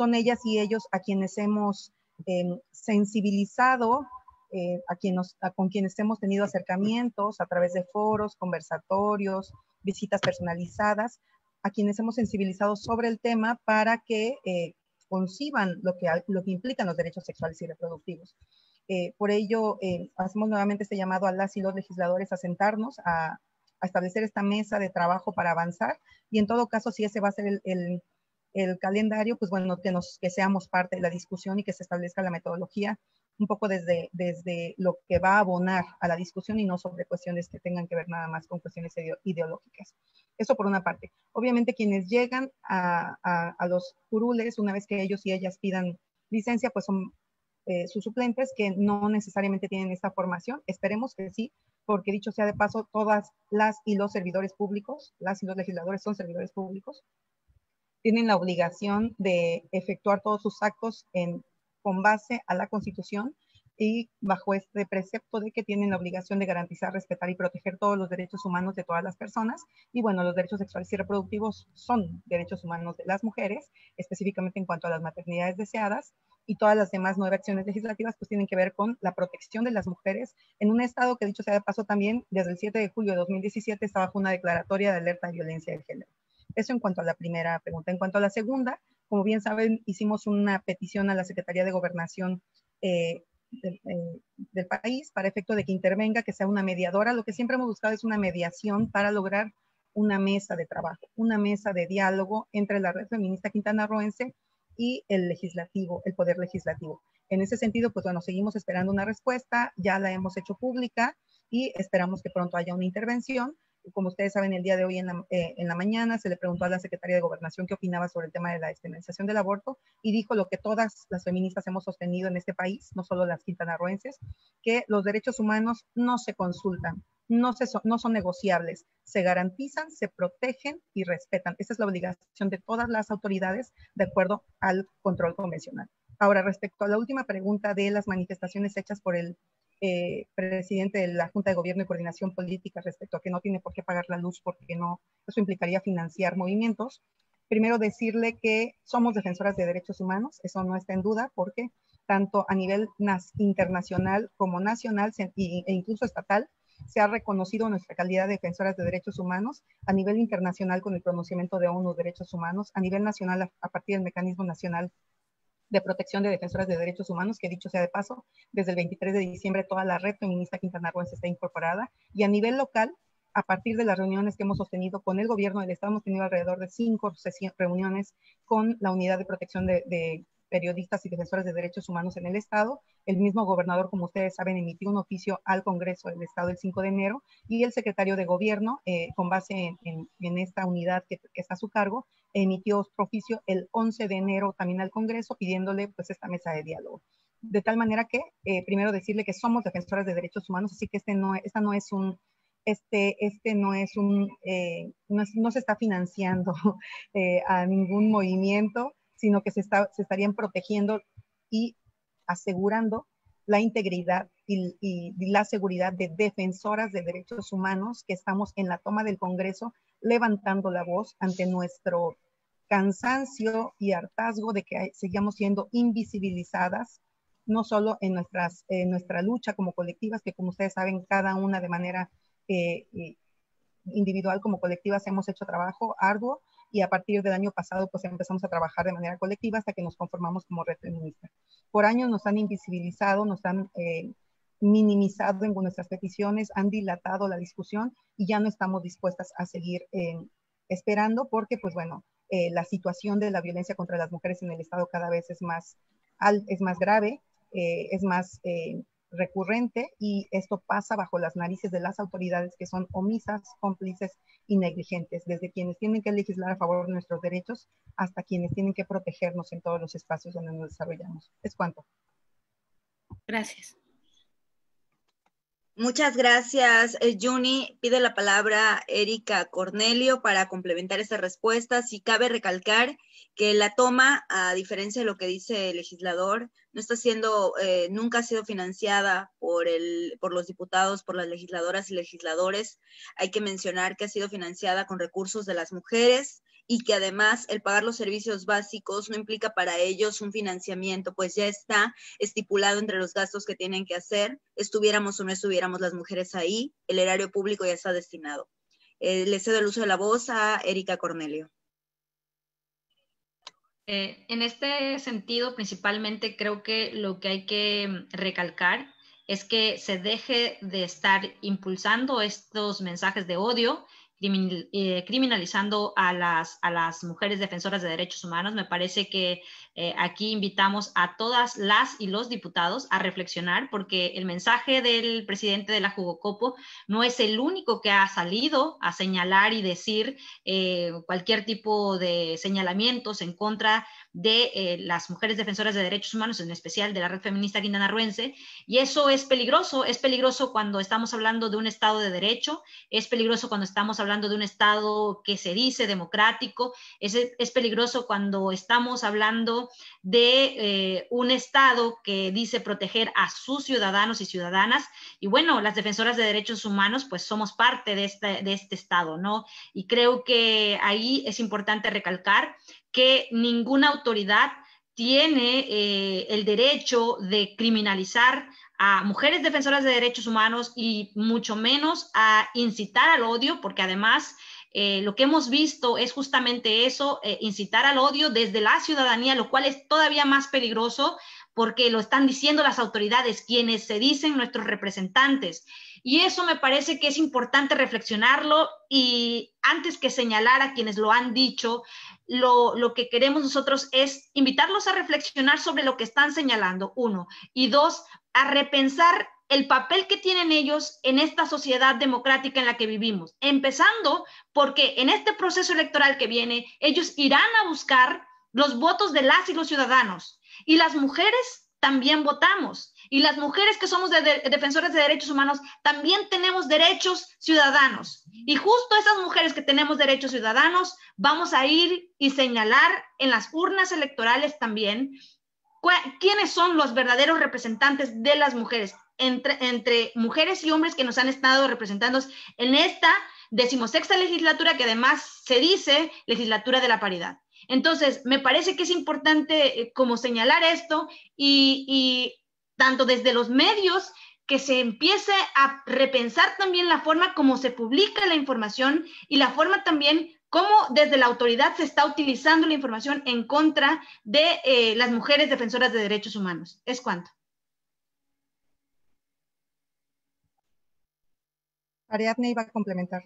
son ellas y ellos a quienes hemos sensibilizado, con quienes hemos tenido acercamientos a través de foros, conversatorios, visitas personalizadas, a quienes hemos sensibilizado sobre el tema para que conciban lo que implican los derechos sexuales y reproductivos. Por ello, hacemos nuevamente este llamado a las y los legisladores a sentarnos, a establecer esta mesa de trabajo para avanzar, y en todo caso, si ese va a ser el calendario, pues bueno, que seamos parte de la discusión y que se establezca la metodología un poco desde lo que va a abonar a la discusión y no sobre cuestiones que tengan que ver nada más con cuestiones ideológicas. Eso por una parte. Obviamente quienes llegan a los curules, una vez que ellos y ellas pidan licencia, pues son sus suplentes que no necesariamente tienen esta formación. Esperemos que sí, porque dicho sea de paso, todas las y los servidores públicos, las y los legisladores son servidores públicos, tienen la obligación de efectuar todos sus actos con base a la Constitución y bajo este precepto de que tienen la obligación de garantizar, respetar y proteger todos los derechos humanos de todas las personas. Y bueno, los derechos sexuales y reproductivos son derechos humanos de las mujeres, específicamente en cuanto a las maternidades deseadas, y todas las demás 9 acciones legislativas pues tienen que ver con la protección de las mujeres en un estado que, dicho sea de paso, también desde el 7 de julio de 2017 está bajo una declaratoria de alerta de violencia de género. Eso en cuanto a la primera pregunta. En cuanto a la segunda, como bien saben, hicimos una petición a la Secretaría de Gobernación del país para efecto de que intervenga, que sea una mediadora. Lo que siempre hemos buscado es una mediación para lograr una mesa de trabajo, una mesa de diálogo entre la red feminista quintanarroense y el legislativo, el poder legislativo. En ese sentido, pues bueno, seguimos esperando una respuesta, ya la hemos hecho pública y esperamos que pronto haya una intervención. Como ustedes saben, el día de hoy en la mañana se le preguntó a la Secretaría de Gobernación qué opinaba sobre el tema de la despenalización del aborto y dijo lo que todas las feministas hemos sostenido en este país, no solo las quintanarroenses, que los derechos humanos no se consultan, no son negociables, se garantizan, se protegen y respetan. Esa es la obligación de todas las autoridades de acuerdo al control convencional. Ahora, respecto a la última pregunta de las manifestaciones hechas por el presidente de la Junta de Gobierno y Coordinación Política respecto a que no tiene por qué pagar la luz porque no, eso implicaría financiar movimientos. Primero decirle que somos defensoras de derechos humanos, eso no está en duda, porque tanto a nivel internacional como nacional e incluso estatal se ha reconocido nuestra calidad de defensoras de derechos humanos, a nivel internacional con el pronunciamiento de ONU Derechos Humanos, a nivel nacional a partir del Mecanismo Nacional de Protección de Defensoras de Derechos Humanos, que dicho sea de paso, desde el 23 de diciembre toda la red feminista quintanarroense está incorporada, y a nivel local, a partir de las reuniones que hemos sostenido con el gobierno del estado, hemos tenido alrededor de 5 reuniones con la unidad de protección de periodistas y defensores de derechos humanos en el estado. El mismo gobernador, como ustedes saben, emitió un oficio al Congreso del estado el 5 de enero y el secretario de gobierno, con base en esta unidad que está a su cargo, emitió otro oficio el 11 de enero también al Congreso pidiéndole pues esta mesa de diálogo. De tal manera que, primero decirle que somos defensoras de derechos humanos, así que no se está financiando a ningún movimiento, sino que se estarían protegiendo y asegurando la integridad y la seguridad de defensoras de derechos humanos que estamos en la toma del Congreso levantando la voz ante nuestro cansancio y hartazgo de que sigamos siendo invisibilizadas, no solo en nuestra lucha como colectivas, que como ustedes saben, cada una de manera individual como colectivas hemos hecho trabajo arduo, y a partir del año pasado pues empezamos a trabajar de manera colectiva hasta que nos conformamos como red feminista. Por años nos han invisibilizado, nos han minimizado en nuestras peticiones, han dilatado la discusión y ya no estamos dispuestas a seguir esperando porque pues bueno, la situación de la violencia contra las mujeres en el estado cada vez es más grave, es más recurrente, y esto pasa bajo las narices de las autoridades que son omisas, cómplices y negligentes, desde quienes tienen que legislar a favor de nuestros derechos hasta quienes tienen que protegernos en todos los espacios donde nos desarrollamos. Es cuanto. Gracias. Muchas gracias, Juni. Pide la palabra Erika Cornelio para complementar esta respuesta. Si cabe recalcar que la toma, a diferencia de lo que dice el legislador, no está siendo, nunca ha sido financiada por los diputados, por las legisladoras y legisladores. Hay que mencionar que ha sido financiada con recursos de las mujeres y que además el pagar los servicios básicos no implica para ellos un financiamiento, pues ya está estipulado entre los gastos que tienen que hacer, estuviéramos o no estuviéramos las mujeres ahí, el erario público ya está destinado. Le cedo el uso de la voz a Erika Cornelio. En este sentido, principalmente creo que lo que hay que recalcar es que se deje de estar impulsando estos mensajes de odio, criminalizando a las mujeres defensoras de derechos humanos. Me parece que aquí invitamos a todas las y los diputados a reflexionar, porque el mensaje del presidente de la Jugocopo no es el único que ha salido a señalar y decir cualquier tipo de señalamientos en contra de las mujeres defensoras de derechos humanos, en especial de la Red Feminista Quintanarroense, y eso es peligroso cuando estamos hablando de un Estado de Derecho, es peligroso cuando estamos hablando de un Estado que se dice democrático, es peligroso cuando estamos hablando de un Estado que dice proteger a sus ciudadanos y ciudadanas, y bueno, las defensoras de derechos humanos pues somos parte de este Estado, ¿no? Y creo que ahí es importante recalcar que ninguna autoridad tiene el derecho de criminalizar a mujeres defensoras de derechos humanos y mucho menos a incitar al odio, porque además lo que hemos visto es justamente eso, incitar al odio desde la ciudadanía, lo cual es todavía más peligroso porque lo están diciendo las autoridades, quienes se dicen nuestros representantes. Y eso me parece que es importante reflexionarlo y antes que señalar a quienes lo han dicho, lo que queremos nosotros es invitarlos a reflexionar sobre lo que están señalando, uno, y dos, a repensar el papel que tienen ellos en esta sociedad democrática en la que vivimos, empezando porque en este proceso electoral que viene, ellos irán a buscar los votos de las y los ciudadanos, y las mujeres también votamos, y las mujeres que somos defensoras de derechos humanos también tenemos derechos ciudadanos, y justo esas mujeres que tenemos derechos ciudadanos vamos a ir y señalar en las urnas electorales también quiénes son los verdaderos representantes de las mujeres, entre mujeres y hombres que nos han estado representando en esta 16ª legislatura, que además se dice legislatura de la paridad. Entonces, me parece que es importante como señalar esto y tanto desde los medios que se empiece a repensar también la forma como se publica la información y la forma también cómo desde la autoridad se está utilizando la información en contra de las mujeres defensoras de derechos humanos. Es cuanto. Ariadne iba a complementar.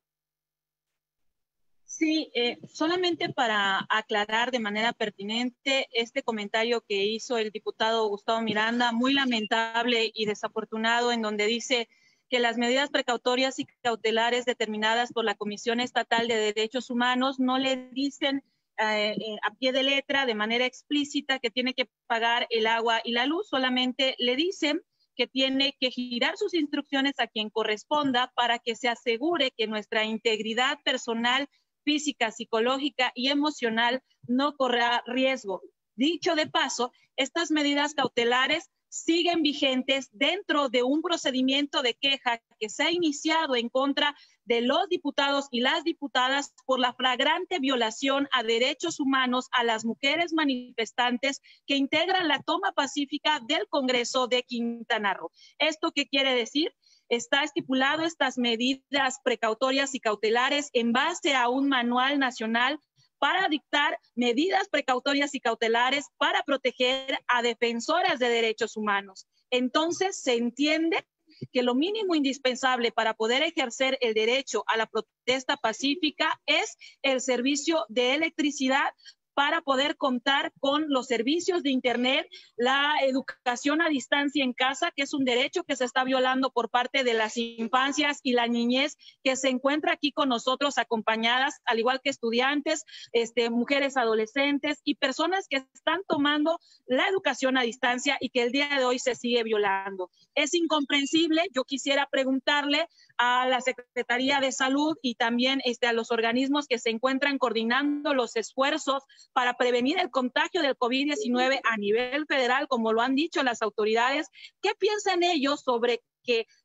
Sí, solamente para aclarar de manera pertinente este comentario que hizo el diputado Gustavo Miranda, muy lamentable y desafortunado, en donde dice que las medidas precautorias y cautelares determinadas por la Comisión Estatal de Derechos Humanos no le dicen a pie de letra, de manera explícita, que tiene que pagar el agua y la luz, solamente le dicen que tiene que girar sus instrucciones a quien corresponda para que se asegure que nuestra integridad personal, física, psicológica y emocional no corra riesgo. Dicho de paso, estas medidas cautelares siguen vigentes dentro de un procedimiento de queja que se ha iniciado en contra de los diputados y las diputadas por la flagrante violación a derechos humanos a las mujeres manifestantes que integran la toma pacífica del Congreso de Quintana Roo. ¿Esto qué quiere decir? Está estipulado estas medidas precautorias y cautelares en base a un manual nacional para dictar medidas precautorias y cautelares para proteger a defensoras de derechos humanos. Entonces, se entiende que lo mínimo indispensable para poder ejercer el derecho a la protesta pacífica es el servicio de electricidad para poder contar con los servicios de internet, la educación a distancia en casa, que es un derecho que se está violando por parte de las infancias y la niñez que se encuentra aquí con nosotros acompañadas, al igual que estudiantes, mujeres adolescentes y personas que están tomando la educación a distancia y que el día de hoy se sigue violando. Es incomprensible. Yo quisiera preguntarle a la Secretaría de Salud y también a los organismos que se encuentran coordinando los esfuerzos para prevenir el contagio del COVID-19 a nivel federal, como lo han dicho las autoridades. ¿Qué piensan ellos sobre que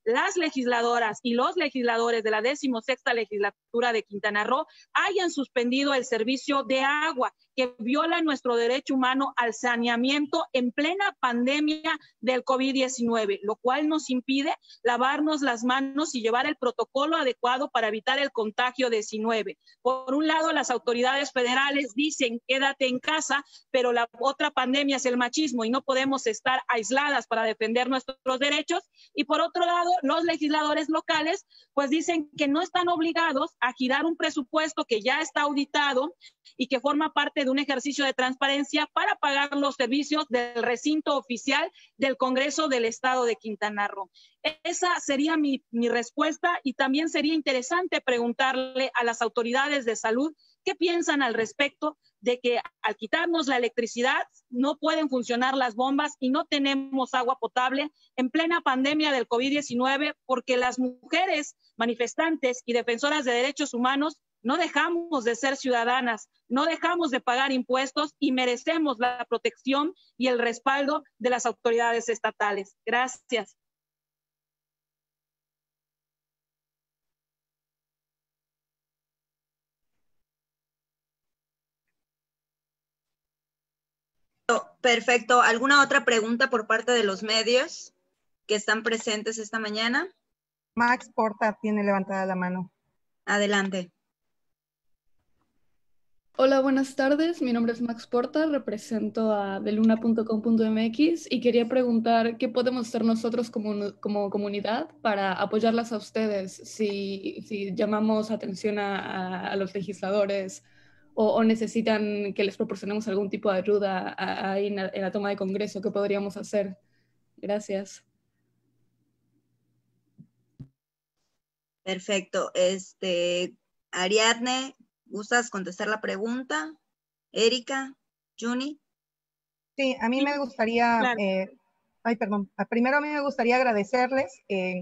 las legisladoras y los legisladores de la 16ª legislatura de Quintana Roo hayan suspendido el servicio de agua que viola nuestro derecho humano al saneamiento en plena pandemia del COVID-19, lo cual nos impide lavarnos las manos y llevar el protocolo adecuado para evitar el contagio de 19. Por un lado, las autoridades federales dicen quédate en casa, pero la otra pandemia es el machismo y no podemos estar aisladas para defender nuestros derechos. Y por otro lado, los legisladores locales pues dicen que no están obligados a girar un presupuesto que ya está auditado y que forma parte de un ejercicio de transparencia para pagar los servicios del recinto oficial del Congreso del Estado de Quintana Roo. Esa sería mi respuesta, y también sería interesante preguntarle a las autoridades de salud qué piensan al respecto de que al quitarnos la electricidad no pueden funcionar las bombas y no tenemos agua potable en plena pandemia del COVID-19, porque las mujeres manifestantes y defensoras de derechos humanos no dejamos de ser ciudadanas, no dejamos de pagar impuestos y merecemos la protección y el respaldo de las autoridades estatales. Gracias. Perfecto. ¿Alguna otra pregunta por parte de los medios que están presentes esta mañana? Max Porta tiene levantada la mano. Adelante. Hola, buenas tardes. Mi nombre es Max Porta, represento a deluna.com.mx y quería preguntar qué podemos hacer nosotros como comunidad para apoyarlas a ustedes si llamamos atención a los legisladores o necesitan que les proporcionemos algún tipo de ayuda ahí en la toma de Congreso. ¿Qué podríamos hacer? Gracias. Perfecto. Ariadne, ¿gustas contestar la pregunta? Erika, Juni. Sí, a mí me gustaría, Claro. Primero a mí me gustaría agradecerles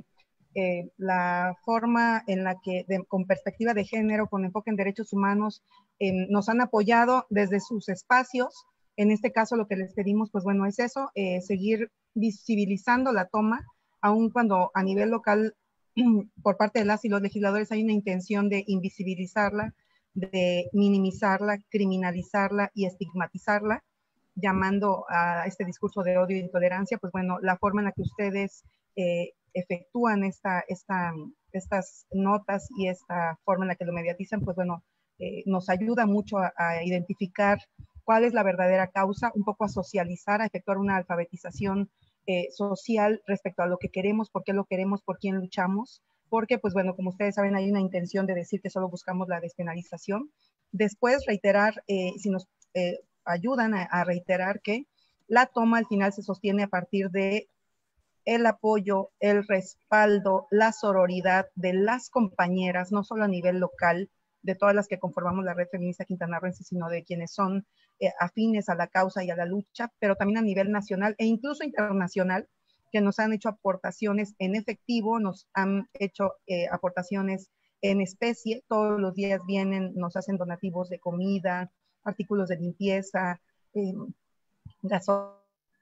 la forma en la que con perspectiva de género, con enfoque en derechos humanos, nos han apoyado desde sus espacios. En este caso lo que les pedimos, pues bueno, es eso, seguir visibilizando la toma, aun cuando a nivel local por parte de las y los legisladores hay una intención de invisibilizarla, de minimizarla, criminalizarla y estigmatizarla, llamando a este discurso de odio e intolerancia. Pues bueno, la forma en la que ustedes efectúan estas notas y esta forma en la que lo mediatizan, pues bueno, nos ayuda mucho a identificar cuál es la verdadera causa, un poco a socializar, a efectuar una alfabetización social respecto a lo que queremos, por qué lo queremos, por quién luchamos, porque pues bueno, como ustedes saben, hay una intención de decir que solo buscamos la despenalización. Después reiterar, si nos ayudan a reiterar que la toma al final se sostiene a partir de el apoyo, el respaldo, la sororidad de las compañeras, no solo a nivel local, de todas las que conformamos la Red Feminista Quintanarroense, sino de quienes son afines a la causa y a la lucha, pero también a nivel nacional e incluso internacional, que nos han hecho aportaciones en efectivo, nos han hecho aportaciones en especie. Todos los días vienen, nos hacen donativos de comida, artículos de limpieza, gasolina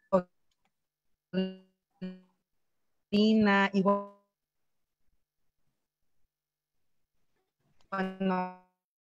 y bueno,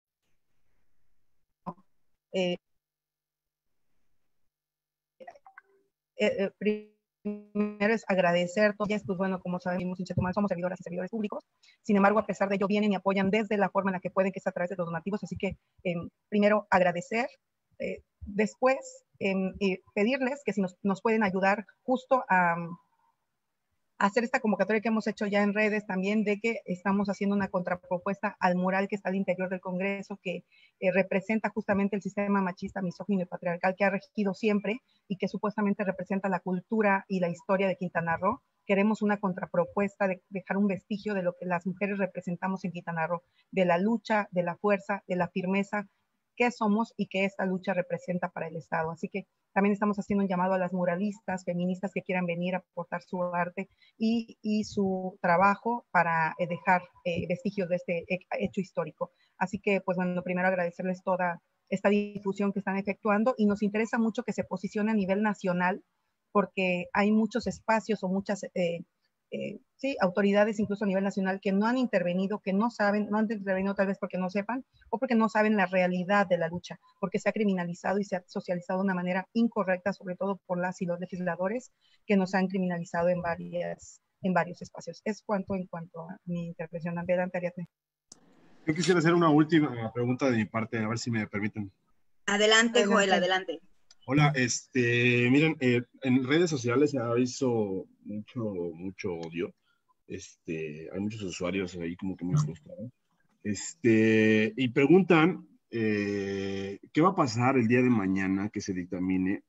primero es agradecer, pues bueno, como sabemos, en Chetumal somos servidoras y servidores públicos, sin embargo, a pesar de ello, vienen y apoyan desde la forma en la que pueden, que es a través de los donativos, así que primero agradecer, después pedirles que si nos pueden ayudar justo a hacer esta convocatoria que hemos hecho ya en redes también, de que estamos haciendo una contrapropuesta al mural que está al interior del Congreso, que representa justamente el sistema machista, misógino y patriarcal que ha regido siempre y que supuestamente representa la cultura y la historia de Quintana Roo. Queremos una contrapropuesta de dejar un vestigio de lo que las mujeres representamos en Quintana Roo, de la lucha, de la fuerza, de la firmeza que somos y que esta lucha representa para el Estado. Así que también estamos haciendo un llamado a las muralistas, feministas que quieran venir a aportar su arte y su trabajo para dejar vestigios de este hecho histórico. Así que, pues bueno, primero agradecerles toda esta difusión que están efectuando, y nos interesa mucho que se posicione a nivel nacional, porque hay muchos espacios o muchas sí, autoridades incluso a nivel nacional que no han intervenido, que no saben, no han intervenido tal vez porque no sepan o porque no saben la realidad de la lucha, porque se ha criminalizado y se ha socializado de una manera incorrecta, sobre todo por las y los legisladores que nos han criminalizado en varios espacios. Es cuanto en cuanto a mi intervención. Adelante, Ariadne. Yo quisiera hacer una última pregunta de mi parte, a ver si me permiten. Adelante, Joel, adelante. Hola, miren, en redes sociales se ha visto mucho odio. Hay muchos usuarios ahí como que muy frustrados. Y preguntan, ¿qué va a pasar el día de mañana que se dictamine?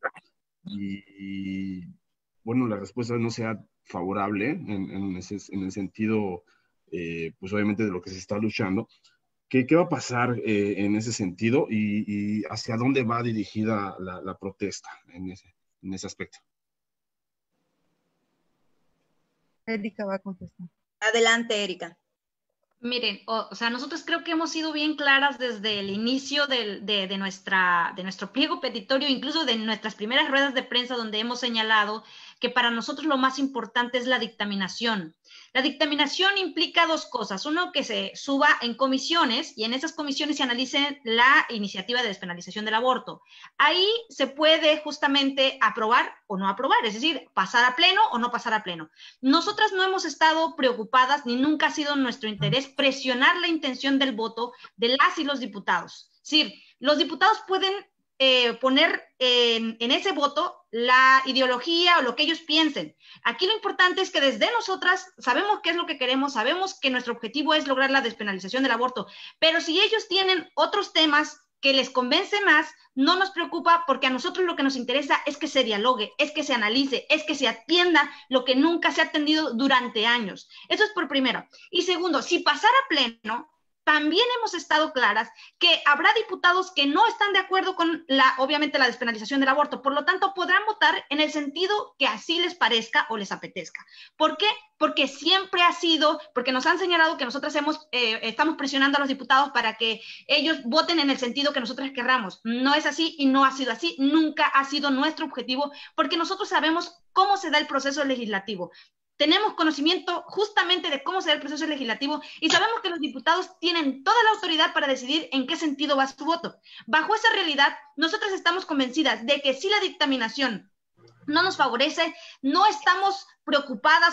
Y bueno, la respuesta no sea favorable en el sentido, pues obviamente de lo que se está luchando. ¿Qué va a pasar en ese sentido y hacia dónde va dirigida la protesta en ese aspecto? Erika va a contestar. Adelante, Erika. Miren, o sea, nosotros creo que hemos sido bien claras desde el inicio de nuestro pliego petitorio, incluso de nuestras primeras ruedas de prensa, donde hemos señalado que para nosotros lo más importante es la dictaminación. La dictaminación implica dos cosas. Uno, que se suba en comisiones y en esas comisiones se analice la iniciativa de despenalización del aborto. Ahí se puede justamente aprobar o no aprobar, es decir, pasar a pleno o no pasar a pleno. Nosotras no hemos estado preocupadas, ni nunca ha sido nuestro interés presionar la intención del voto de las y los diputados. Es decir, los diputados pueden poner en ese voto la ideología o lo que ellos piensen. Aquí lo importante es que desde nosotras sabemos qué es lo que queremos, sabemos que nuestro objetivo es lograr la despenalización del aborto, pero si ellos tienen otros temas que les convence más, no nos preocupa, porque a nosotros lo que nos interesa es que se dialogue, es que se analice, es que se atienda lo que nunca se ha atendido durante años. Eso es por primero. Y segundo, si pasara a pleno, también hemos estado claras que habrá diputados que no están de acuerdo con obviamente la despenalización del aborto, por lo tanto podrán votar en el sentido que así les parezca o les apetezca. ¿Por qué? Porque siempre ha sido, porque nos han señalado que nosotras estamos presionando a los diputados para que ellos voten en el sentido que nosotras querramos. No es así y no ha sido así, nunca ha sido nuestro objetivo, porque nosotros sabemos cómo se da el proceso legislativo. Tenemos conocimiento justamente de cómo se da el proceso legislativo y sabemos que los diputados tienen toda la autoridad para decidir en qué sentido va su voto. Bajo esa realidad, nosotras estamos convencidas de que si la dictaminación no nos favorece, no estamos preocupadas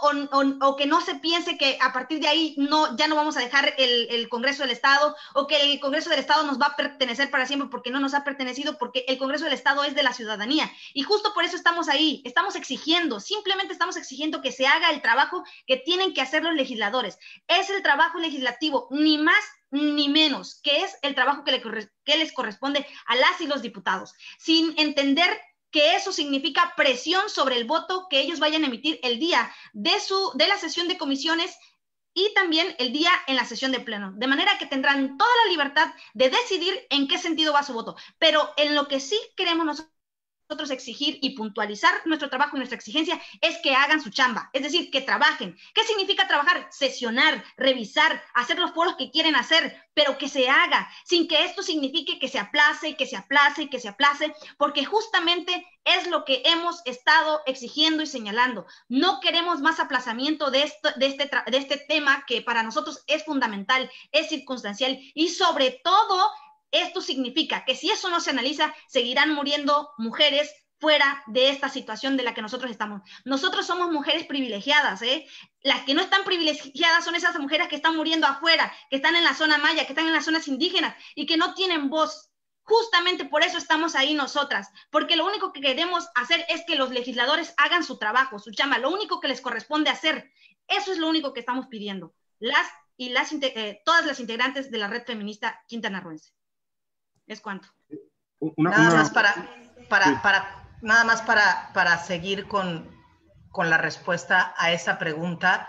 o que no se piense que a partir de ahí ya no vamos a dejar el Congreso del Estado, o que el Congreso del Estado nos va a pertenecer para siempre, porque no nos ha pertenecido, porque el Congreso del Estado es de la ciudadanía. Y justo por eso estamos ahí, simplemente estamos exigiendo que se haga el trabajo que tienen que hacer los legisladores. Es el trabajo legislativo, ni más ni menos, que es el trabajo que les corresponde a las y los diputados, sin entender que eso significa presión sobre el voto que ellos vayan a emitir el día de la sesión de comisiones y también el día en la sesión de pleno, de manera que tendrán toda la libertad de decidir en qué sentido va su voto. Pero en lo que sí queremos nosotros exigir y puntualizar nuestro trabajo y nuestra exigencia es que hagan su chamba, es decir, que trabajen. ¿Qué significa trabajar? Sesionar, revisar, hacer los foros que quieren hacer, pero que se haga, sin que esto signifique que se aplace, que se aplace, que se aplace, porque justamente es lo que hemos estado exigiendo y señalando. No queremos más aplazamiento de este tema que para nosotros es fundamental, es circunstancial y sobre todo esto significa que si eso no se analiza, seguirán muriendo mujeres fuera de esta situación de la que nosotros estamos. Nosotros somos mujeres privilegiadas, ¿eh? Las que no están privilegiadas son esas mujeres que están muriendo afuera, que están en la zona maya, que están en las zonas indígenas y que no tienen voz. Justamente por eso estamos ahí nosotras, porque lo único que queremos hacer es que los legisladores hagan su trabajo, su chamba, lo único que les corresponde hacer. Eso es lo único que estamos pidiendo, todas las integrantes de la Red Feminista Quintanarroense. ¿Es cuánto? Nada más para seguir con la respuesta a esa pregunta.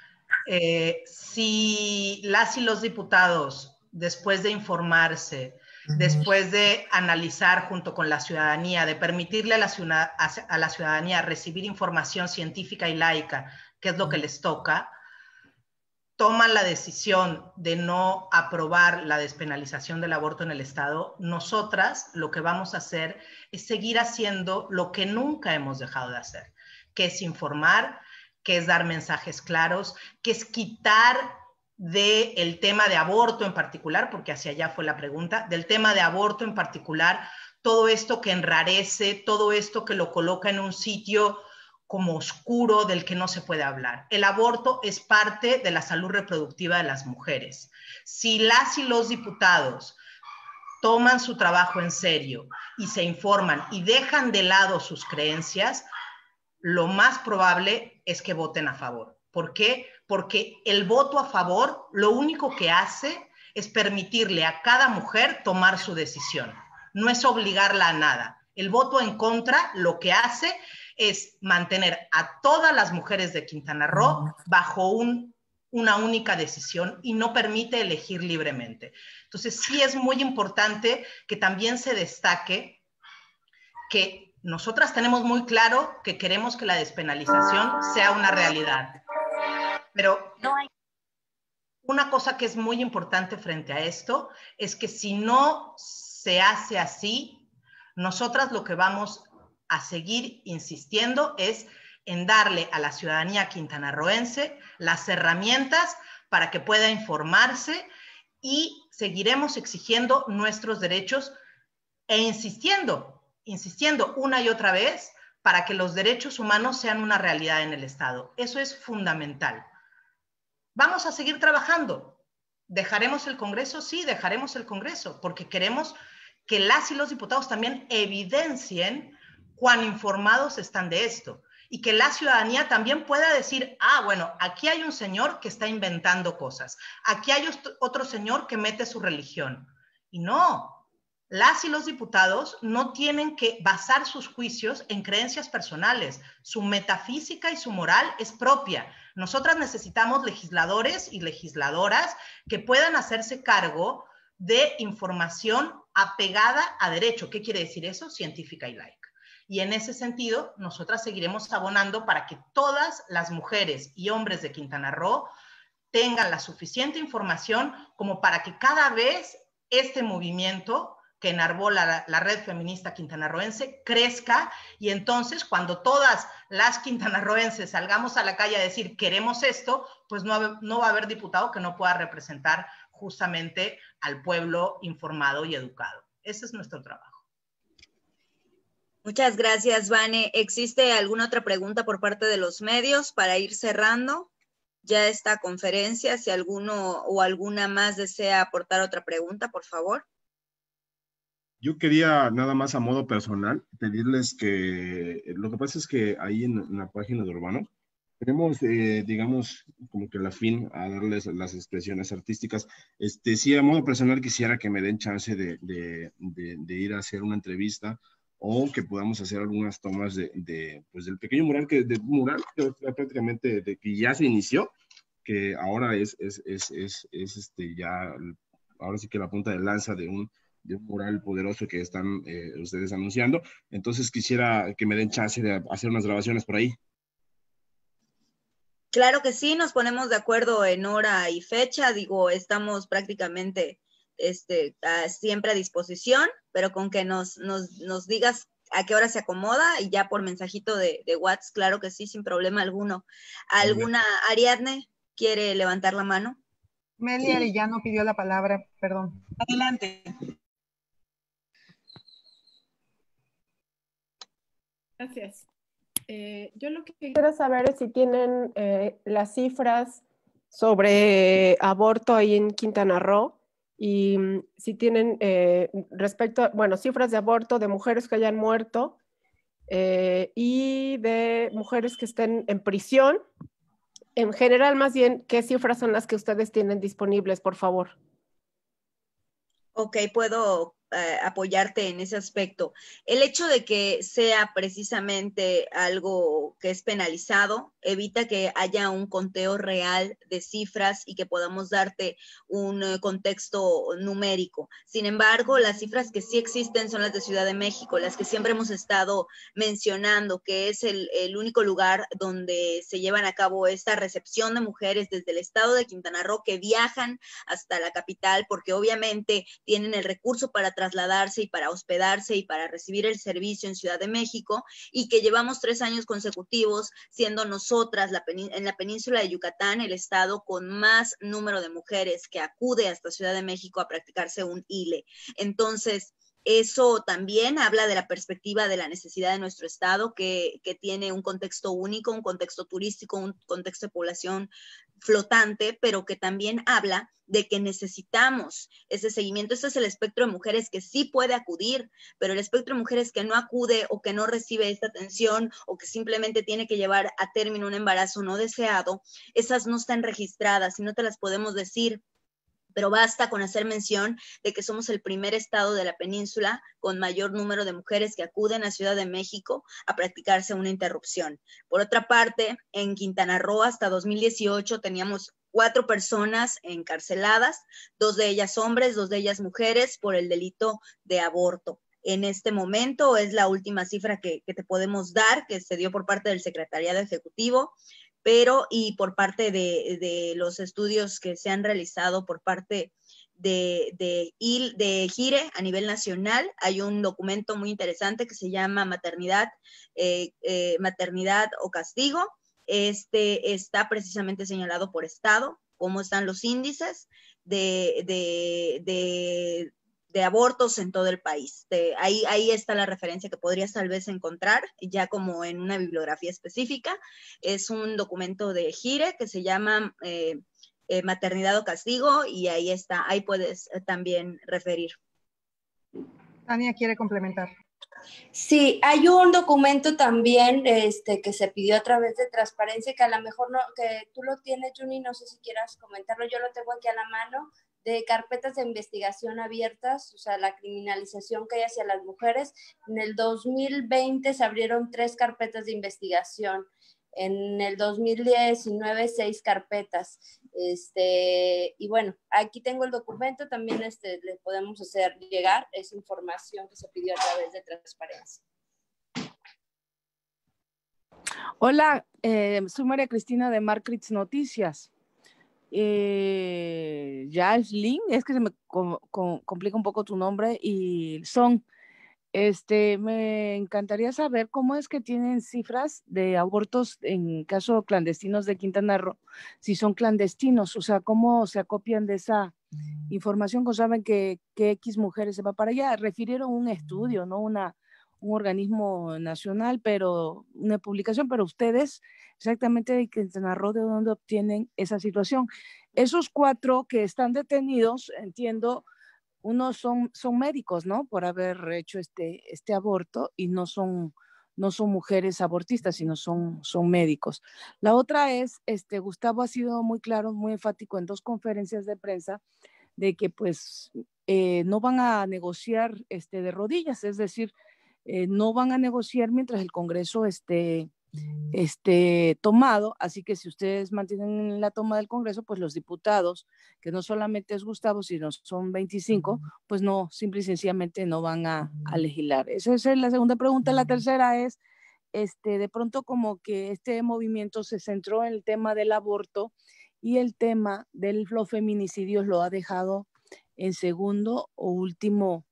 Si las y los diputados, después de informarse, después de analizar junto con la ciudadanía, de permitirle a la ciudadanía recibir información científica y laica, que es lo que les toca, toman la decisión de no aprobar la despenalización del aborto en el Estado, nosotras lo que vamos a hacer es seguir haciendo lo que nunca hemos dejado de hacer, que es informar, que es dar mensajes claros, que es quitar del tema de aborto en particular, porque hacia allá fue la pregunta, del tema de aborto en particular, todo esto que enrarece, todo esto que lo coloca en un sitio como oscuro del que no se puede hablar. El aborto es parte de la salud reproductiva de las mujeres. Si las y los diputados toman su trabajo en serio y se informan y dejan de lado sus creencias, lo más probable es que voten a favor. ¿Por qué? Porque el voto a favor lo único que hace es permitirle a cada mujer tomar su decisión. No es obligarla a nada. El voto en contra lo que hace es mantener a todas las mujeres de Quintana Roo bajo una única decisión y no permite elegir libremente. Entonces, sí es muy importante que también se destaque que nosotras tenemos muy claro que queremos que la despenalización sea una realidad. Pero una cosa que es muy importante frente a esto es que si no se hace así, nosotras lo que vamos a seguir insistiendo es en darle a la ciudadanía quintanarroense las herramientas para que pueda informarse y seguiremos exigiendo nuestros derechos e insistiendo una y otra vez para que los derechos humanos sean una realidad en el Estado. Eso es fundamental. Vamos a seguir trabajando. ¿Dejaremos el Congreso? Sí, dejaremos el Congreso, porque queremos que las y los diputados también evidencien cuán informados están de esto y que la ciudadanía también pueda decir, bueno, aquí hay un señor que está inventando cosas, aquí hay otro señor que mete su religión. Y no, las y los diputados no tienen que basar sus juicios en creencias personales. Su metafísica y su moral es propia. Nosotras necesitamos legisladores y legisladoras que puedan hacerse cargo de información apegada a derecho. ¿Qué quiere decir eso? Científica y laica. Y en ese sentido, nosotras seguiremos abonando para que todas las mujeres y hombres de Quintana Roo tengan la suficiente información como para que cada vez este movimiento que enarbola la red feminista quintanarroense crezca, y entonces cuando todas las quintanarroenses salgamos a la calle a decir queremos esto, pues no va a haber diputado que no pueda representar justamente al pueblo informado y educado. Ese es nuestro trabajo. Muchas gracias, Vane. ¿Existe alguna otra pregunta por parte de los medios para ir cerrando ya esta conferencia? Si alguno o alguna más desea aportar otra pregunta, por favor. Yo quería nada más a modo personal pedirles que, lo que pasa es que ahí en la página de Urbano tenemos, digamos, como que la fin a darles las expresiones artísticas. Sí, a modo personal quisiera que me den chance de ir a hacer una entrevista o que podamos hacer algunas tomas pues del pequeño mural que prácticamente de que ya se inició, que ahora es ya, ahora sí que la punta de lanza de un mural poderoso que están ustedes anunciando. Entonces quisiera que me den chance de hacer unas grabaciones por ahí. Claro que sí, nos ponemos de acuerdo en hora y fecha. Digo, estamos prácticamente siempre a disposición, pero con que nos digas a qué hora se acomoda y ya por mensajito de WhatsApp, claro que sí, sin problema alguno. ¿Alguna, Ariadne, quiere levantar la mano? Meli Arellano pidió la palabra, perdón. Adelante. Gracias. Yo lo que quiero saber es si tienen las cifras sobre aborto ahí en Quintana Roo y si tienen cifras de aborto de mujeres que hayan muerto y de mujeres que estén en prisión. En general, más bien, ¿qué cifras son las que ustedes tienen disponibles, por favor? Ok, puedo apoyarte en ese aspecto. El hecho de que sea precisamente algo que es penalizado evita que haya un conteo real de cifras y que podamos darte un contexto numérico. Sin embargo, las cifras que sí existen son las de Ciudad de México, las que siempre hemos estado mencionando, que es el único lugar donde se llevan a cabo esta recepción de mujeres desde el estado de Quintana Roo que viajan hasta la capital porque obviamente tienen el recurso para trasladarse y para hospedarse y para recibir el servicio en Ciudad de México, y que llevamos 3 años consecutivos siendo nosotras en la península de Yucatán el estado con más número de mujeres que acude hasta Ciudad de México a practicarse un ILE. Entonces, eso también habla de la perspectiva de la necesidad de nuestro estado, que tiene un contexto único, un contexto turístico, un contexto de población flotante, pero que también habla de que necesitamos ese seguimiento. Ese es el espectro de mujeres que sí puede acudir, pero el espectro de mujeres que no acude o que no recibe esta atención o que simplemente tiene que llevar a término un embarazo no deseado, esas no están registradas y no te las podemos decir. Pero basta con hacer mención de que somos el primer estado de la península con mayor número de mujeres que acuden a Ciudad de México a practicarse una interrupción. Por otra parte, en Quintana Roo hasta 2018 teníamos 4 personas encarceladas, 2 de ellas hombres, 2 de ellas mujeres, por el delito de aborto. En este momento es la última cifra que te podemos dar, que se dio por parte del Secretariado Ejecutivo, pero y por parte de los estudios que se han realizado por parte de GIRE a nivel nacional. Hay un documento muy interesante que se llama Maternidad o Castigo. Está precisamente señalado por estado, cómo están los índices de abortos en todo el país. Ahí está la referencia que podrías tal vez encontrar, ya como en una bibliografía específica. Es un documento de GIRE que se llama Maternidad o Castigo, y ahí está, ahí puedes también referir. Tania quiere complementar. Sí, hay un documento también que se pidió a través de Transparencia, que a lo mejor no, que tú lo tienes, Juni, no sé si quieras comentarlo, yo lo tengo aquí a la mano, de carpetas de investigación abiertas, o sea, la criminalización que hay hacia las mujeres. En el 2020 se abrieron 3 carpetas de investigación, en el 2019 6 carpetas, y bueno, aquí tengo el documento, también le podemos hacer llegar esa información que se pidió a través de Transparencia. Hola, soy María Cristina de Markritz Noticias. Yaslin, es que se me complica un poco tu nombre, y me encantaría saber cómo es que tienen cifras de abortos en caso clandestinos de Quintana Roo, si son clandestinos, o sea, cómo se acopian de esa información, como saben que X mujeres se va para allá. Refirieron un estudio, no un organismo nacional, pero una publicación, pero ustedes exactamente de Quintana Roo, ¿de dónde obtienen esa situación? Esos 4 que están detenidos, entiendo, unos son médicos, ¿no? Por haber hecho este aborto, y no son mujeres abortistas, sino son médicos. La otra es, Gustavo ha sido muy claro, muy enfático en 2 conferencias de prensa, de que pues no van a negociar de rodillas, es decir, no van a negociar mientras el Congreso esté tomado, así que si ustedes mantienen la toma del Congreso, pues los diputados, que no solamente es Gustavo, sino son 25, pues no, simple y sencillamente no van a legislar. Esa es la segunda pregunta. La tercera es, de pronto como que este movimiento se centró en el tema del aborto, y el tema de los feminicidios lo ha dejado en segundo o último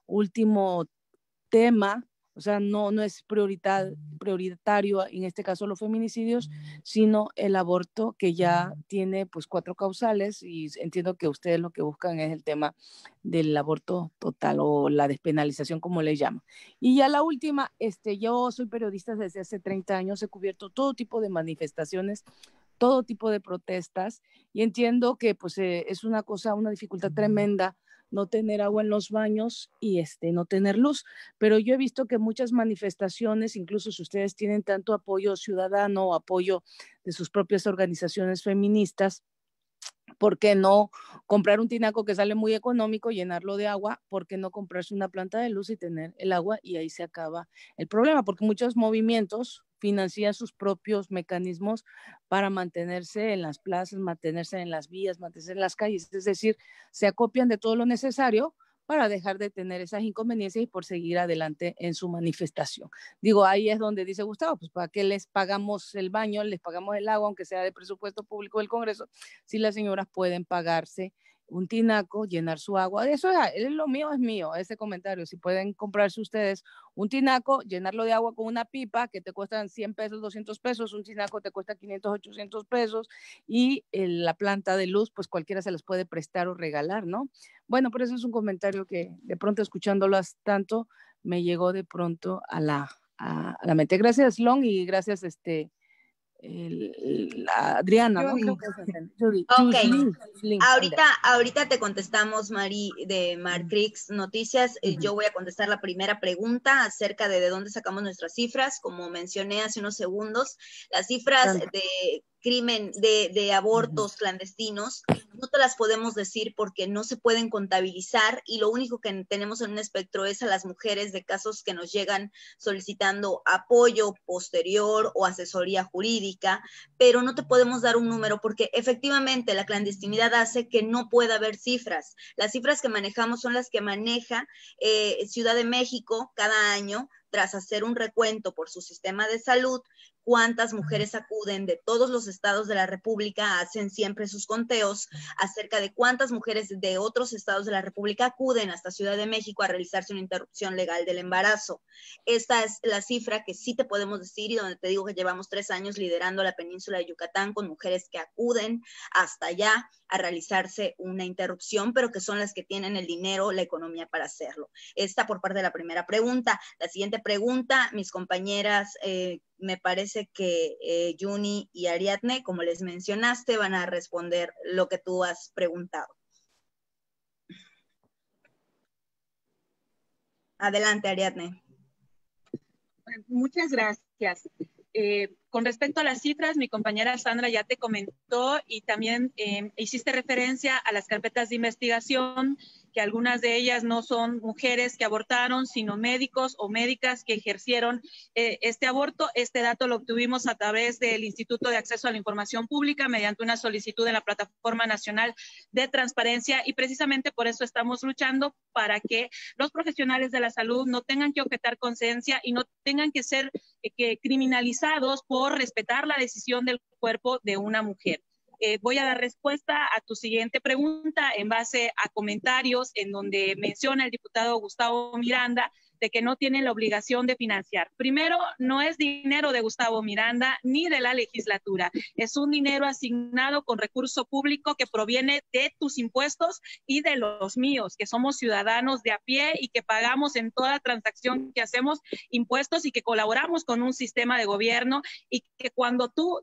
tema. O sea, no es prioritario en este caso los feminicidios, sino el aborto, que ya tiene pues 4 causales, y entiendo que ustedes lo que buscan es el tema del aborto total o la despenalización, como le llaman. Y ya la última, yo soy periodista desde hace 30 años, he cubierto todo tipo de manifestaciones, todo tipo de protestas, y entiendo que pues es una dificultad tremenda no tener agua en los baños y no tener luz, pero yo he visto que muchas manifestaciones, incluso si ustedes tienen tanto apoyo ciudadano o apoyo de sus propias organizaciones feministas, ¿por qué no comprar un tinaco que sale muy económico, llenarlo de agua? ¿Por qué no comprarse una planta de luz y tener el agua? Y ahí se acaba el problema, porque muchos movimientos financian sus propios mecanismos para mantenerse en las plazas, mantenerse en las vías, mantenerse en las calles, es decir, se acopian de todo lo necesario para dejar de tener esas inconveniencias y por seguir adelante en su manifestación. Digo, ahí es donde dice Gustavo, pues ¿para qué les pagamos el baño, les pagamos el agua, aunque sea de presupuesto público del Congreso, si las señoras pueden pagarse un tinaco, llenar su agua. Eso es lo mío, es mío, ese comentario. Si pueden comprarse ustedes un tinaco, llenarlo de agua con una pipa que te cuestan 100 pesos, 200 pesos, un tinaco te cuesta 500, 800 pesos y la planta de luz, pues cualquiera se las puede prestar o regalar, ¿no? Bueno, pero eso es un comentario que de pronto escuchándolas tanto me llegó de pronto a la mente. Gracias, Long, y gracias, Adriana, ¿no? Creo que es Ok, ahorita te contestamos, Mari, de Marcrix Noticias. Yo voy a contestar la primera pregunta acerca de dónde sacamos nuestras cifras. Como mencioné hace unos segundos, las cifras de crimen, de abortos clandestinos, no te las podemos decir porque no se pueden contabilizar y lo único que tenemos en un espectro es a las mujeres de casos que nos llegan solicitando apoyo posterior o asesoría jurídica, pero no te podemos dar un número porque efectivamente la clandestinidad hace que no pueda haber cifras. Las cifras que manejamos son las que maneja Ciudad de México cada año tras hacer un recuento por su sistema de salud, cuántas mujeres acuden de todos los estados de la República, hacen siempre sus conteos acerca de cuántas mujeres de otros estados de la República acuden hasta Ciudad de México a realizarse una interrupción legal del embarazo. Esta es la cifra que sí te podemos decir y donde te digo que llevamos 3 años liderando la península de Yucatán con mujeres que acuden hasta allá a realizarse una interrupción, pero que son las que tienen el dinero, la economía para hacerlo. Esta por parte de la primera pregunta. La siguiente pregunta, mis compañeras, me parece que Juni y Ariadne, como les mencionaste, van a responder lo que tú has preguntado. Adelante, Ariadne. Muchas gracias. Con respecto a las cifras, mi compañera Sandra ya te comentó y también hiciste referencia a las carpetas de investigación, que algunas de ellas no son mujeres que abortaron, sino médicos o médicas que ejercieron este aborto. Este dato lo obtuvimos a través del Instituto de Acceso a la Información Pública mediante una solicitud en la Plataforma Nacional de Transparencia y precisamente por eso estamos luchando para que los profesionales de la salud no tengan que objetar conciencia y no tengan que ser criminalizados por respetar la decisión del cuerpo de una mujer. Voy a dar respuesta a tu siguiente pregunta en base a comentarios en donde menciona el diputado Gustavo Miranda de que no tienen la obligación de financiar. Primero, no es dinero de Gustavo Miranda ni de la legislatura. Es un dinero asignado con recurso público que proviene de tus impuestos y de los míos, que somos ciudadanos de a pie y que pagamos en toda transacción que hacemos impuestos y que colaboramos con un sistema de gobierno y que cuando tú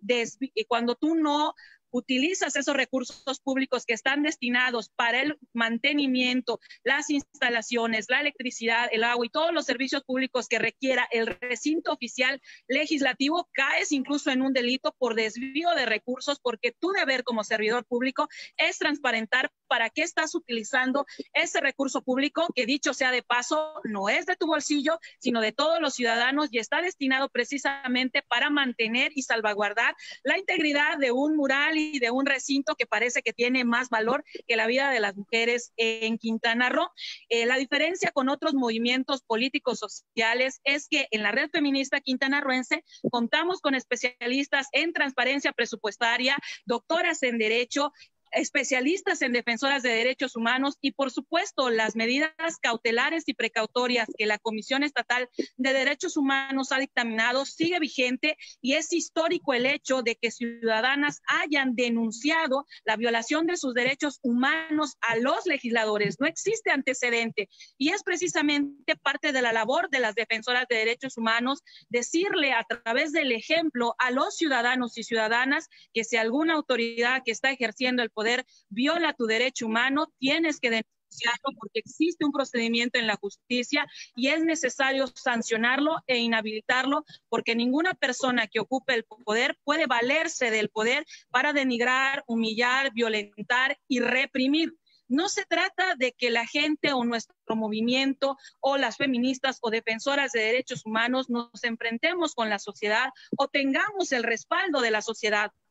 no utilizas esos recursos públicos que están destinados para el mantenimiento, las instalaciones, la electricidad, el agua y todos los servicios públicos que requiera el recinto oficial legislativo, caes incluso en un delito por desvío de recursos, porque tu deber como servidor público es transparentar para qué estás utilizando ese recurso público, que dicho sea de paso, no es de tu bolsillo, sino de todos los ciudadanos y está destinado precisamente para mantener y salvaguardar la integridad de un mural y de un recinto que parece que tiene más valor que la vida de las mujeres en Quintana Roo. La diferencia con otros movimientos políticos sociales es que en la Red Feminista Quintanarroense contamos con especialistas en transparencia presupuestaria, doctoras en Derecho, especialistas en defensoras de derechos humanos y, por supuesto, las medidas cautelares y precautorias que la Comisión Estatal de Derechos Humanos ha dictaminado sigue vigente y es histórico el hecho de que ciudadanas hayan denunciado la violación de sus derechos humanos a los legisladores. No existe antecedente y es precisamente parte de la labor de las defensoras de derechos humanos decirle a través del ejemplo a los ciudadanos y ciudadanas que si alguna autoridad que está ejerciendo el poder viola tu derecho humano, tienes que denunciarlo porque existe un procedimiento en la justicia y es necesario sancionarlo e inhabilitarlo porque ninguna persona que ocupe el poder puede valerse del poder para denigrar, humillar, violentar y reprimir. No se trata de que la gente o nuestro movimiento o las feministas o defensoras de derechos humanos nos enfrentemos con la sociedad o tengamos el respaldo de la sociedad.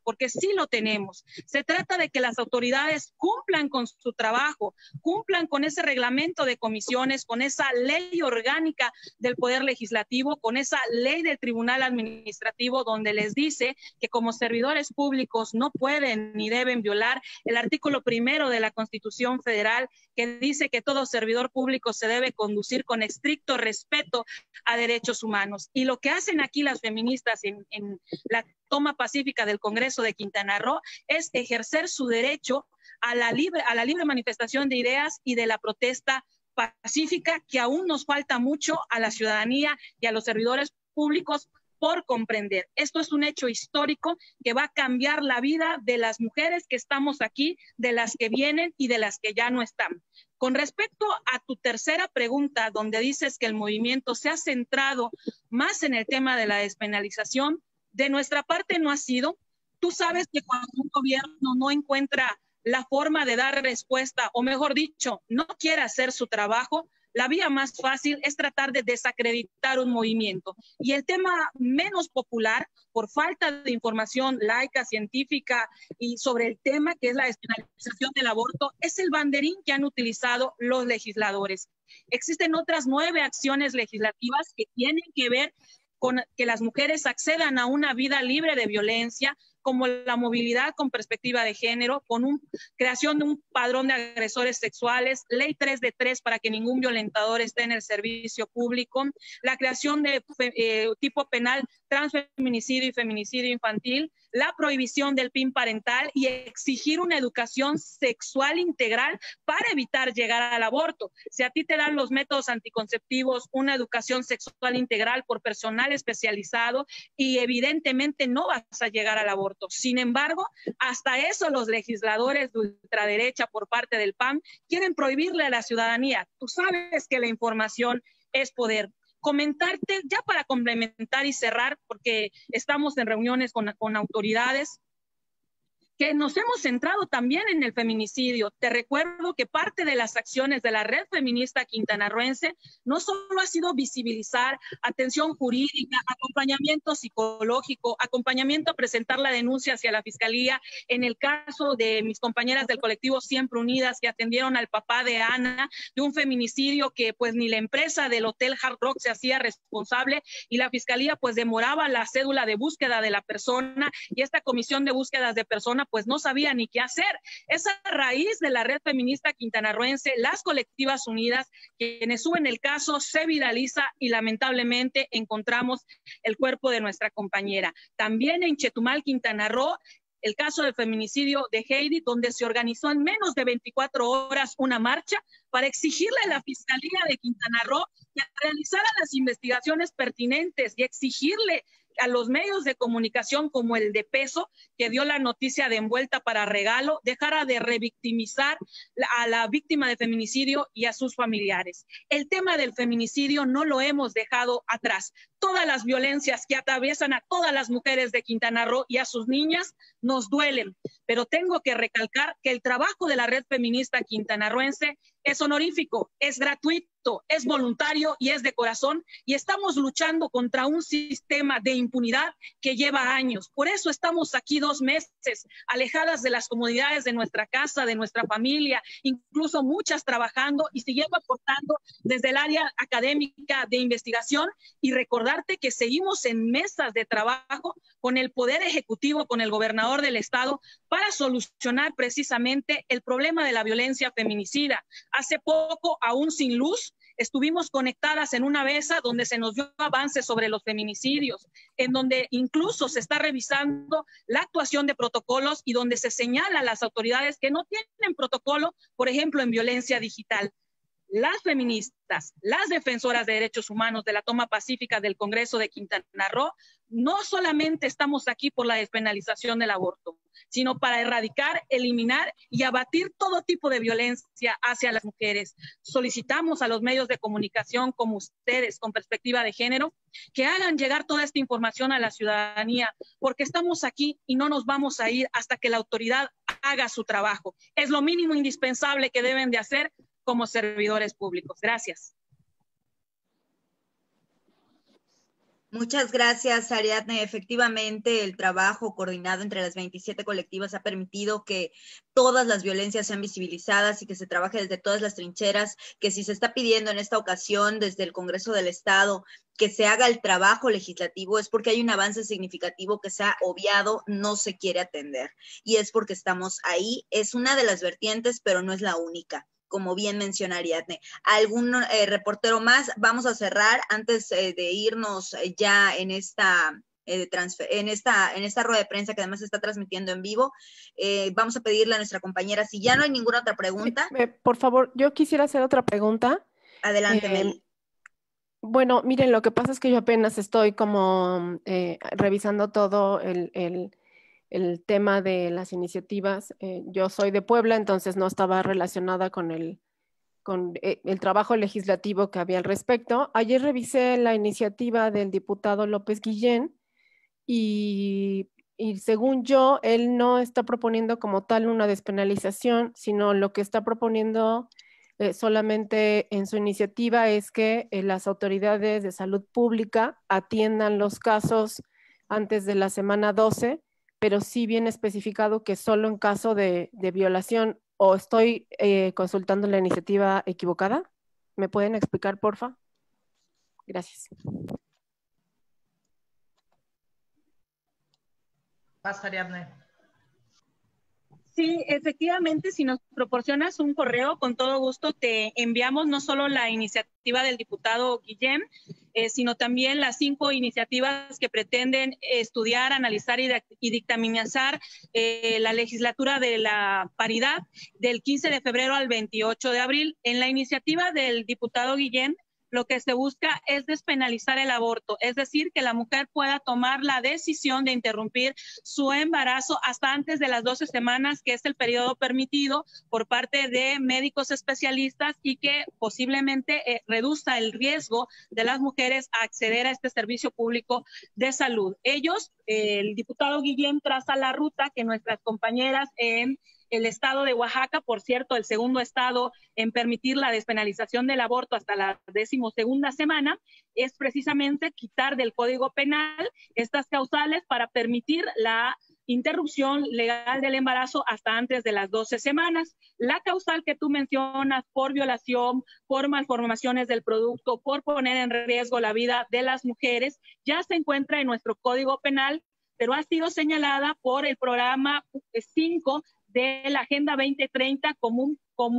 porque sí lo tenemos. Se trata de que las autoridades cumplan con su trabajo, cumplan con ese reglamento de comisiones, con esa ley orgánica del Poder Legislativo, con esa ley del Tribunal Administrativo, donde les dice que como servidores públicos no pueden ni deben violar el artículo 1 de la Constitución Federal, que dice que todo servidor público se debe conducir con estricto respeto a derechos humanos. Y lo que hacen aquí las feministas en la toma pacífica del Congreso de Quintana Roo es ejercer su derecho a la libre manifestación de ideas y de la protesta pacífica, que aún nos falta mucho a la ciudadanía y a los servidores públicos por comprender. Esto es un hecho histórico que va a cambiar la vida de las mujeres que estamos aquí, de las que vienen y de las que ya no están. Con respecto a tu tercera pregunta, donde dices que el movimiento se ha centrado más en el tema de la despenalización, de nuestra parte no ha sido. Tú sabes que cuando un gobierno no encuentra la forma de dar respuesta, o mejor dicho, no quiere hacer su trabajo, la vía más fácil es tratar de desacreditar un movimiento. Y el tema menos popular, por falta de información laica, científica y sobre el tema que es la despenalización del aborto, es el banderín que han utilizado los legisladores. Existen otras 9 acciones legislativas que tienen que ver con que las mujeres accedan a una vida libre de violencia, como la movilidad con perspectiva de género, con creación de un padrón de agresores sexuales, ley 3 de 3 para que ningún violentador esté en el servicio público, la creación de tipo penal transfeminicidio y feminicidio infantil, la prohibición del PIN parental y exigir una educación sexual integral para evitar llegar al aborto. Si a ti te dan los métodos anticonceptivos, una educación sexual integral por personal especializado, y evidentemente no vas a llegar al aborto. Sin embargo, hasta eso los legisladores de ultraderecha por parte del PAN quieren prohibirle a la ciudadanía. Tú sabes que la información es poder. Comentarte, ya para complementar y cerrar, porque estamos en reuniones con autoridades, que nos hemos centrado también en el feminicidio. Te recuerdo que parte de las acciones de la Red Feminista Quintanarroense no solo ha sido visibilizar, atención jurídica, acompañamiento psicológico, acompañamiento a presentar la denuncia hacia la Fiscalía. En el caso de mis compañeras del colectivo Siempre Unidas, que atendieron al papá de Ana, de un feminicidio que pues ni la empresa del Hotel Hard Rock se hacía responsable, y la Fiscalía pues demoraba la cédula de búsqueda de la persona, y esta comisión de búsquedas de persona pues no sabía ni qué hacer. Es a raíz de la Red Feminista Quintanarroense, las colectivas unidas, quienes suben el caso, se viraliza y lamentablemente encontramos el cuerpo de nuestra compañera. También en Chetumal, Quintana Roo, el caso del feminicidio de Heidi, donde se organizó en menos de 24 horas una marcha para exigirle a la Fiscalía de Quintana Roo que realizara las investigaciones pertinentes y exigirle a los medios de comunicación como el de Peso, que dio la noticia de envuelta para regalo, dejara de revictimizar a la víctima de feminicidio y a sus familiares. El tema del feminicidio no lo hemos dejado atrás. Todas las violencias que atraviesan a todas las mujeres de Quintana Roo y a sus niñas nos duelen, pero tengo que recalcar que el trabajo de la Red Feminista Quintanarroense es honorífico, es gratuito, es voluntario y es de corazón, y estamos luchando contra un sistema de impunidad que lleva años. Por eso estamos aquí 2 meses, alejadas de las comodidades de nuestra casa, de nuestra familia, incluso muchas trabajando y siguiendo aportando desde el área académica de investigación, y recordarte que seguimos en mesas de trabajo con el Poder Ejecutivo, con el gobernador del estado, para solucionar precisamente el problema de la violencia feminicida. Hace poco, aún sin luz, estuvimos conectadas en una mesa donde se nos dio avances sobre los feminicidios, en donde incluso se está revisando la actuación de protocolos y donde se señala a las autoridades que no tienen protocolo, por ejemplo, en violencia digital. Las feministas, las defensoras de derechos humanos de la toma pacífica del Congreso de Quintana Roo, no solamente estamos aquí por la despenalización del aborto, sino para erradicar, eliminar y abatir todo tipo de violencia hacia las mujeres. Solicitamos a los medios de comunicación como ustedes, con perspectiva de género, que hagan llegar toda esta información a la ciudadanía, porque estamos aquí y no nos vamos a ir hasta que la autoridad haga su trabajo. Es lo mínimo indispensable que deben de hacer como servidores públicos. Gracias. Muchas gracias, Ariadne. Efectivamente, el trabajo coordinado entre las 27 colectivas ha permitido que todas las violencias sean visibilizadas y que se trabaje desde todas las trincheras, que si se está pidiendo en esta ocasión desde el Congreso del Estado que se haga el trabajo legislativo, es porque hay un avance significativo que se ha obviado, no se quiere atender. Y es porque estamos ahí. Es una de las vertientes, pero no es la única, como bien menciona Ariadne. ¿Algún reportero más? Vamos a cerrar antes de irnos ya en esta rueda de prensa que además se está transmitiendo en vivo. Vamos a pedirle a nuestra compañera, si ya no hay ninguna otra pregunta. Por favor, yo quisiera hacer otra pregunta. Adelante, Meli. Bueno, miren, lo que pasa es que yo apenas estoy como revisando todo el tema de las iniciativas. Yo soy de Puebla, entonces no estaba relacionada con el trabajo legislativo que había al respecto. Ayer revisé la iniciativa del diputado López Guillén y según yo, él no está proponiendo como tal una despenalización, sino lo que está proponiendo solamente en su iniciativa es que las autoridades de salud pública atiendan los casos antes de la semana 12, pero sí bien especificado que solo en caso de violación. ¿O estoy consultando la iniciativa equivocada? ¿Me pueden explicar, porfa? Gracias. Pasa, Ariadne. Sí, efectivamente, si nos proporcionas un correo, con todo gusto te enviamos no solo la iniciativa del diputado Guillén, sino también las 5 iniciativas que pretenden estudiar, analizar y dictaminizar la legislatura de la paridad del 15 de febrero al 28 de abril. En la iniciativa del diputado Guillén, lo que se busca es despenalizar el aborto, es decir, que la mujer pueda tomar la decisión de interrumpir su embarazo hasta antes de las 12 semanas, que es el periodo permitido por parte de médicos especialistas y que posiblemente reduzca el riesgo de las mujeres a acceder a este servicio público de salud. Ellos, el diputado Guillén traza la ruta que nuestras compañeras en el estado de Oaxaca, por cierto, el segundo estado en permitir la despenalización del aborto hasta la 12ª semana, es precisamente quitar del Código Penal estas causales para permitir la interrupción legal del embarazo hasta antes de las 12 semanas. La causal que tú mencionas por violación, por malformaciones del producto, por poner en riesgo la vida de las mujeres, ya se encuentra en nuestro Código Penal, pero ha sido señalada por el programa 5 de la Agenda 2030 como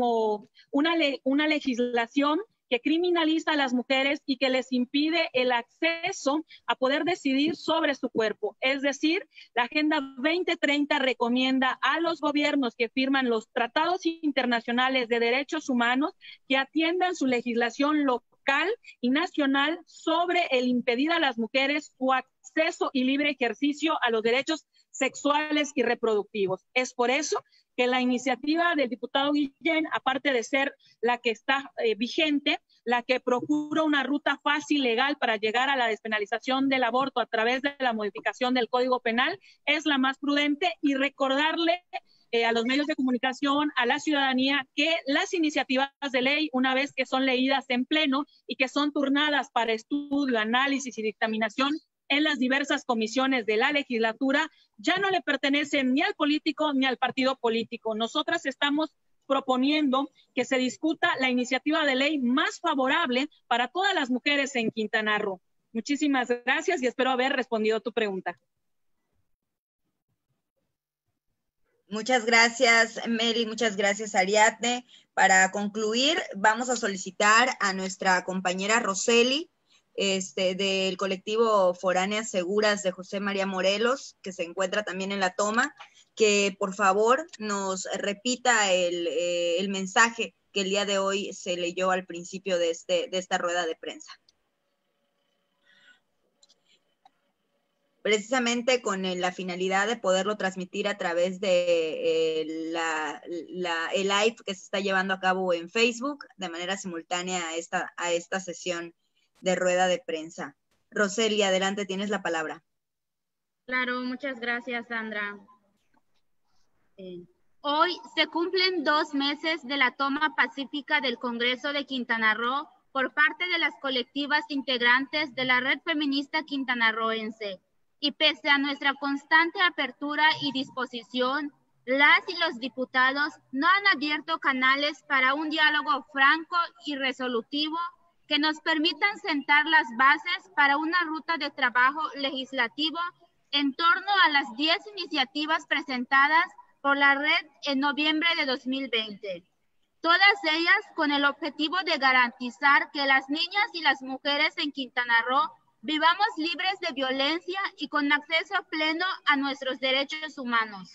una legislación que criminaliza a las mujeres y que les impide el acceso a poder decidir sobre su cuerpo. Es decir, la Agenda 2030 recomienda a los gobiernos que firman los tratados internacionales de derechos humanos que atiendan su legislación local y nacional sobre el impedir a las mujeres su acceso y libre ejercicio a los derechos sexuales y reproductivos. Es por eso que la iniciativa del diputado Guillén, aparte de ser la que está vigente, la que procura una ruta fácil, legal, para llegar a la despenalización del aborto a través de la modificación del Código Penal, es la más prudente, y recordarle a los medios de comunicación, a la ciudadanía, que las iniciativas de ley, una vez que son leídas en pleno y que son turnadas para estudio, análisis y dictaminación en las diversas comisiones de la legislatura, ya no le pertenecen ni al político ni al partido político. Nosotras estamos proponiendo que se discuta la iniciativa de ley más favorable para todas las mujeres en Quintana Roo. Muchísimas gracias y espero haber respondido tu pregunta. Muchas gracias, Meli, muchas gracias, Ariadne. Para concluir, vamos a solicitar a nuestra compañera Roseli, del colectivo Foráneas Seguras de José María Morelos, que se encuentra también en la toma, que por favor nos repita el mensaje que el día de hoy se leyó al principio de esta rueda de prensa. Precisamente con la finalidad de poderlo transmitir a través de el live que se está llevando a cabo en Facebook de manera simultánea a esta sesión de rueda de prensa. Roseli, adelante, tienes la palabra. Claro, muchas gracias, Sandra. Hoy se cumplen 2 meses de la toma pacífica del Congreso de Quintana Roo por parte de las colectivas integrantes de la Red Feminista Quintanarroense. Y pese a nuestra constante apertura y disposición, las y los diputados no han abierto canales para un diálogo franco y resolutivo que nos permitan sentar las bases para una ruta de trabajo legislativo en torno a las 10 iniciativas presentadas por la red en noviembre de 2020. Todas ellas con el objetivo de garantizar que las niñas y las mujeres en Quintana Roo vivamos libres de violencia y con acceso pleno a nuestros derechos humanos.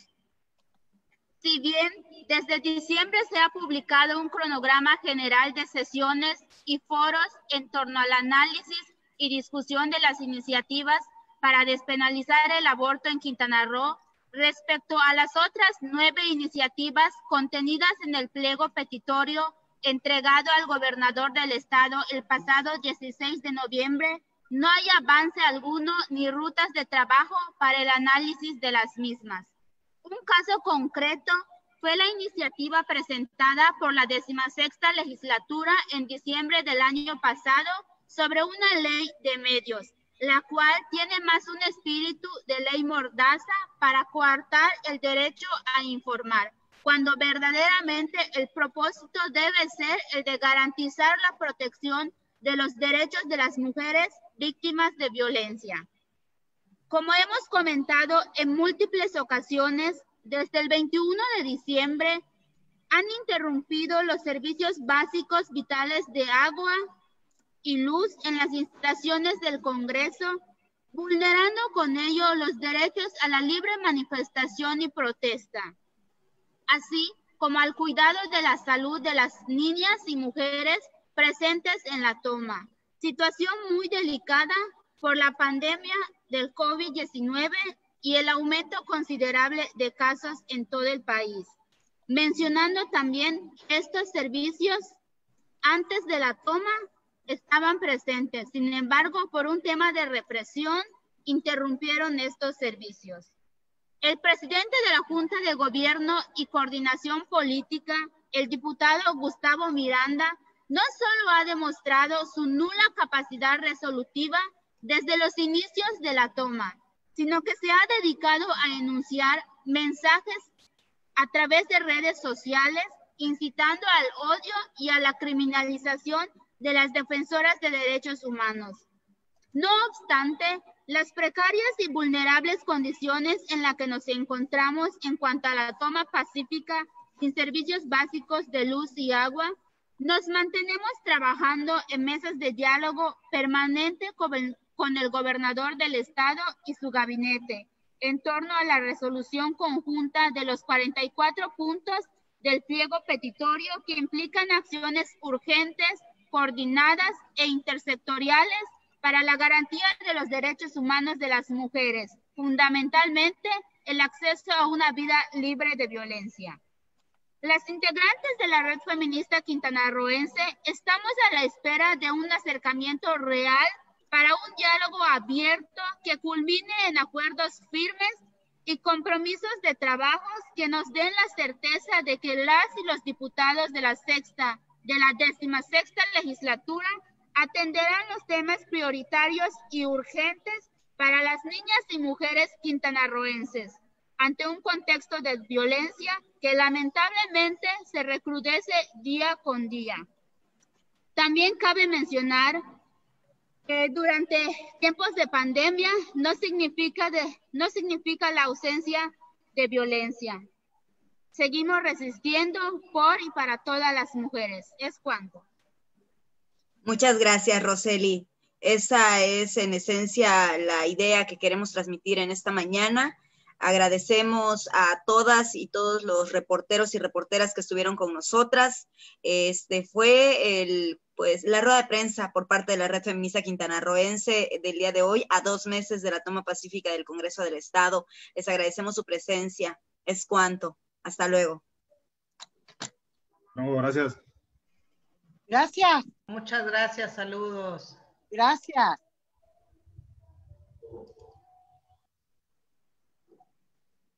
Si bien desde diciembre se ha publicado un cronograma general de sesiones y foros en torno al análisis y discusión de las iniciativas para despenalizar el aborto en Quintana Roo, respecto a las otras 9 iniciativas contenidas en el pliego petitorio entregado al gobernador del estado el pasado 16 de noviembre, no hay avance alguno ni rutas de trabajo para el análisis de las mismas. Un caso concreto fue la iniciativa presentada por la 16ª legislatura en diciembre del año pasado sobre una ley de medios, la cual tiene más un espíritu de ley mordaza para coartar el derecho a informar, cuando verdaderamente el propósito debe ser el de garantizar la protección de los derechos de las mujeres víctimas de violencia. Como hemos comentado en múltiples ocasiones, desde el 21 de diciembre han interrumpido los servicios básicos vitales de agua y luz en las instalaciones del Congreso, vulnerando con ello los derechos a la libre manifestación y protesta, así como al cuidado de la salud de las niñas y mujeres presentes en la toma. Situación muy delicada por la pandemia del COVID-19 y el aumento considerable de casos en todo el país. Mencionando también estos servicios antes de la toma estaban presentes, sin embargo, por un tema de represión, interrumpieron estos servicios. El presidente de la Junta de Gobierno y Coordinación Política, el diputado Gustavo Miranda, no solo ha demostrado su nula capacidad resolutiva desde los inicios de la toma, sino que se ha dedicado a enunciar mensajes a través de redes sociales, incitando al odio y a la criminalización de las defensoras de derechos humanos. No obstante, las precarias y vulnerables condiciones en las que nos encontramos en cuanto a la toma pacífica sin servicios básicos de luz y agua, nos mantenemos trabajando en mesas de diálogo permanente con el gobernador del estado y su gabinete en torno a la resolución conjunta de los 44 puntos del pliego petitorio que implican acciones urgentes, coordinadas e intersectoriales para la garantía de los derechos humanos de las mujeres, fundamentalmente el acceso a una vida libre de violencia. Las integrantes de la Red Feminista Quintanarroense estamos a la espera de un acercamiento real para un diálogo abierto que culmine en acuerdos firmes y compromisos de trabajos que nos den la certeza de que las y los diputados de la 16ª legislatura atenderán los temas prioritarios y urgentes para las niñas y mujeres quintanarroenses ante un contexto de violencia que lamentablemente se recrudece día con día. También cabe mencionar que durante tiempos de pandemia no significa la ausencia de violencia. Seguimos resistiendo por y para todas las mujeres. Es cuanto. Muchas gracias, Roseli. Esa es en esencia la idea que queremos transmitir en esta mañana. Agradecemos a todas y todos los reporteros y reporteras que estuvieron con nosotras. Fue la rueda de prensa por parte de la Red Feminista Quintanarroense del día de hoy, a 2 meses de la toma pacífica del Congreso del Estado. Les agradecemos su presencia. Es cuanto. Hasta luego. No, gracias. Gracias. Muchas gracias. Saludos. Gracias.